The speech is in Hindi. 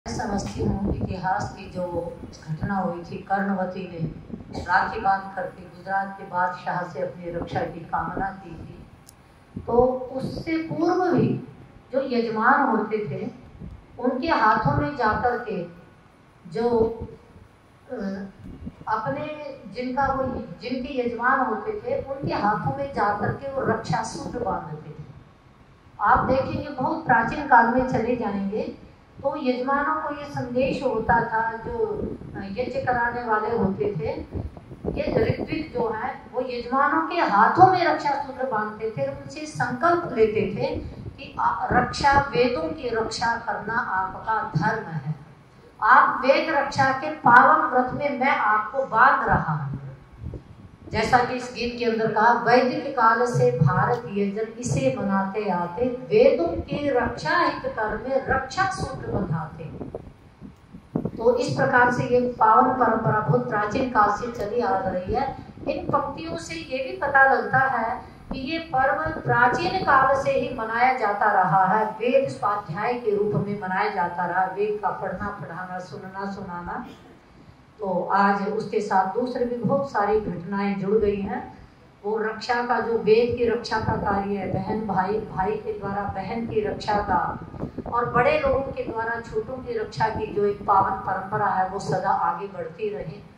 समझती हूँ इतिहास की जो घटना हुई थी, कर्णवती ने राखी बांध करके गुजरात के बादशाह से अपनी रक्षा की कामना की थी, तो उससे पूर्व भी जो यजमान होते थे उनके हाथों में जाकर के जो अपने जिनके यजमान होते थे उनके हाथों में जाकर के वो रक्षा सूत्र बांधते थे। आप देखेंगे बहुत प्राचीन काल में चले जाएंगे तो यजमानों को ये संदेश होता था, जो यज्ञ कराने वाले होते थे, ये ऋत्विक जो है वो यजमानों के हाथों में रक्षा सूत्र बांधते थे, उनसे संकल्प लेते थे कि रक्षा, वेदों की रक्षा करना आपका धर्म है, आप वेद रक्षा के पावन व्रत में मैं आपको बांध रहा हूँ। जैसा कि इस गीत के अंदर कहा, वैदिक काल से भारतीय जन इसे मनाते आते, वेदों की रक्षा हित कर में रक्षा सूत्र बंधाते। तो इस प्रकार से ये पावन परंपरा बहुत प्राचीन काल से चली आ रही है। इन पंक्तियों से ये भी पता लगता है कि ये पर्व प्राचीन काल से ही मनाया जाता रहा है, वेद स्वाध्याय के रूप में मनाया जाता रहा, वेद का पढ़ना पढ़ाना सुनना सुनाना। तो आज उसके साथ दूसरे भी बहुत सारी घटनाएं जुड़ गई हैं। वो रक्षा का, जो वेद की रक्षा का कार्य है, बहन भाई, भाई के द्वारा बहन की रक्षा का, और बड़े लोगों के द्वारा छोटों की रक्षा की जो एक पावन परंपरा है वो सदा आगे बढ़ती रहे।